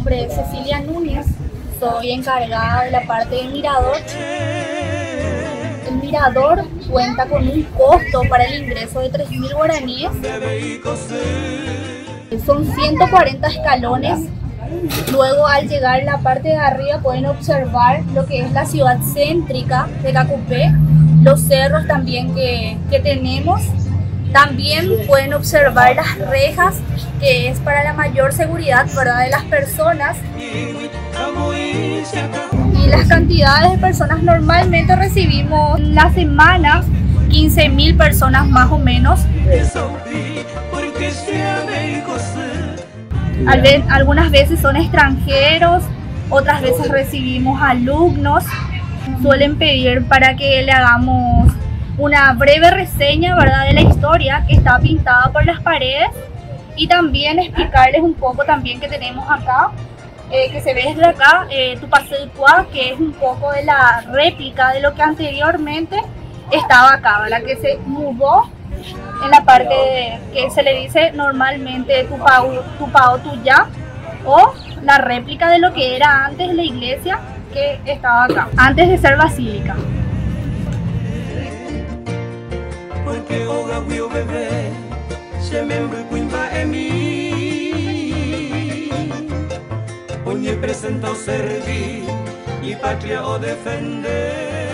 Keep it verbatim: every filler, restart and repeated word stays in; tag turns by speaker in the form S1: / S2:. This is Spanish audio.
S1: nombre es Cecilia Núñez, soy encargada de la parte del mirador. El mirador cuenta con un costo para el ingreso de tres mil guaraníes. Son ciento cuarenta escalones. Luego, al llegar a la parte de arriba, pueden observar lo que es la ciudad céntrica de Cacupé, los cerros también que, que tenemos. También pueden observar las rejas, que es para la mayor seguridad, ¿verdad?, de las personas. Y las cantidades de personas, normalmente recibimos en la semana quince mil personas más o menos. Algunas veces son extranjeros, otras veces recibimos alumnos. Suelen pedir para que le hagamos una breve reseña, ¿verdad?, de la historia que está pintada por las paredes, y también explicarles un poco también que tenemos acá, eh, que se ve desde acá, eh, Tupacetua, que es un poco de la réplica de lo que anteriormente estaba acá, ¿verdad?, que se mudó en la parte de, que se le dice normalmente Tupao, Tupao Tuyá, o la réplica de lo que era antes la iglesia que estaba acá, antes de ser basílica.
S2: Porque oga wio bebé, se me embuimba en mí. Oye presenta o servir y patria o defender.